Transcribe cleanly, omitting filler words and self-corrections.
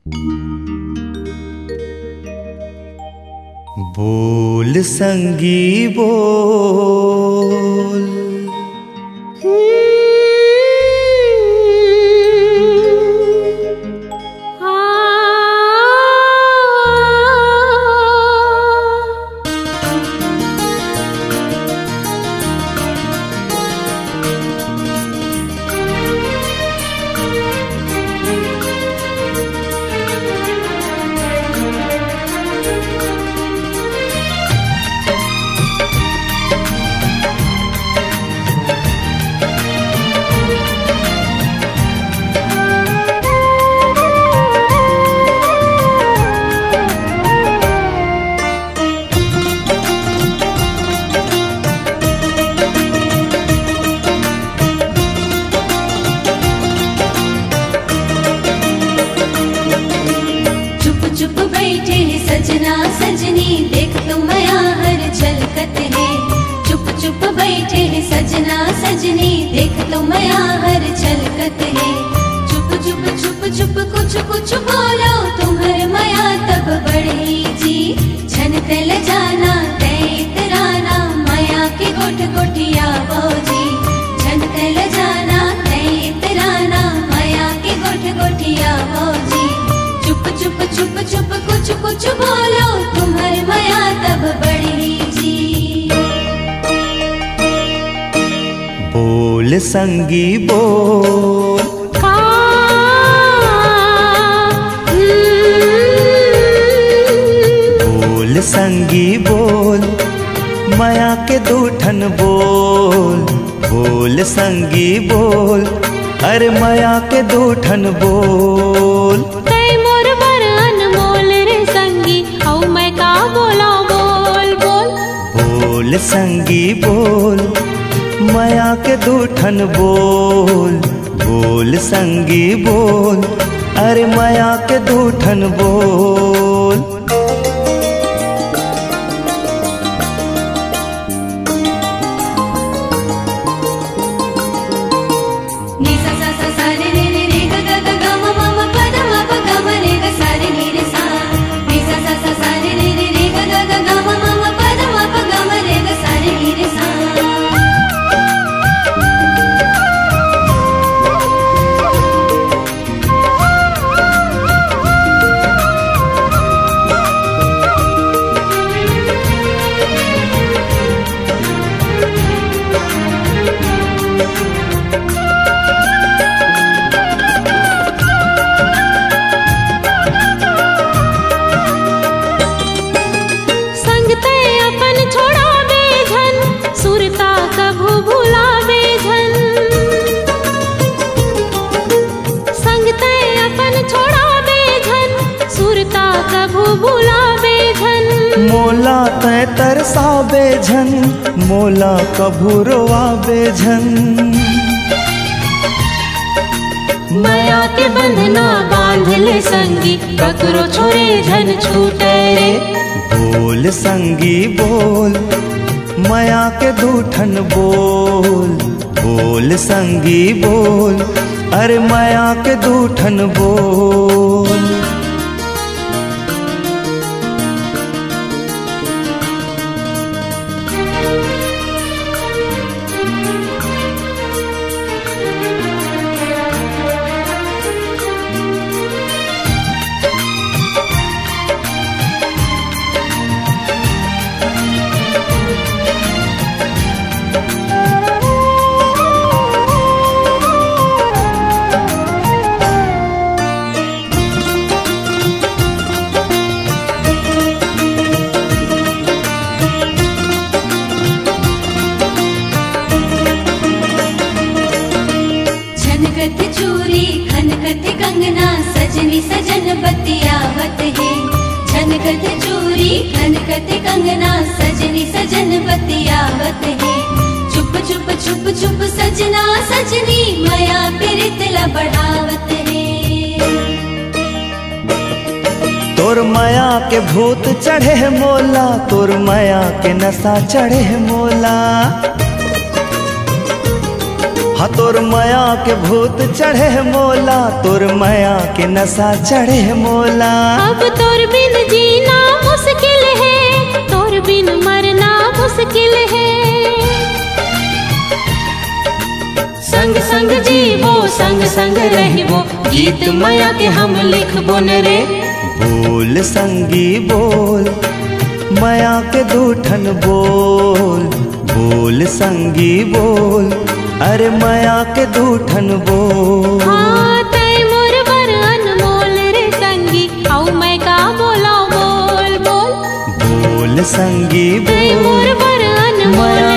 बोल संगी बोल, सजनी देख तो माया हर छलकत है। चुप चुप बैठे हैं सजना सजनी देख तो माया हर छलकत है। चुप चुप चुप चुप कुछ कुछ बोलो तुम्हार माया तब बढ़ी जी। झनक ल जाना तैतराना माया के गोठ गोठिया बोजी। झनक ल जाना तैतराना माया के गोठ गोठिया बोजी। चुप चुप चुप चुप कुछ कुछ बोलो तुम्हारी माया तब बढ़ी जी। बोल संगी बोल, बोल संगी बोल, माया के दूठन बोल। बोल संगी बोल, अरे माया के दूठन बोल। बोल संगी बोल, माया के दूठन बोल। बोल संगी बोल, अरे माया के दूठन बोल। मोला तै तरसाबे झन, मोला कभू रोवाबे झन। माया के बंधना बांध ले संगी, ककरो छोरे झन छूटे रे। बोल संगी बोल, माया के दूठन बोल। बोल संगी बोल, अरे माया के दूठन बोल। खनकत चूरी खनकत कंगना सजनी सजन बतियावत है। खनकत चूरी खनकत कंगना सजनी सजन बतियावत है। चुप चुप चुप चुप सजना सजनी माया प्रीतला बढ़ावत है। तोर माया के भूत चढ़े मोला, तोर माया के नशा चढ़े मोला। हाँ तोर माया के भूत चढ़े मोला, तोर माया के नशा चढ़े मोला। अब तोर बिन जीना मुश्किल है, तोर बिन मरना मुश्किल है। संग संग जीवो संग संग रहिबो, गीत माया के हम लिखबो न रे। बोल संगी बोल माया के दूठन बोल, बोल संगी बोल अरे माया के दूठन बोल। हाँ तय मोर बर अनमोल रे संगी, औ मैं का बोला बोल बोल। बोल संगी तय बोल मोर बर अनमोल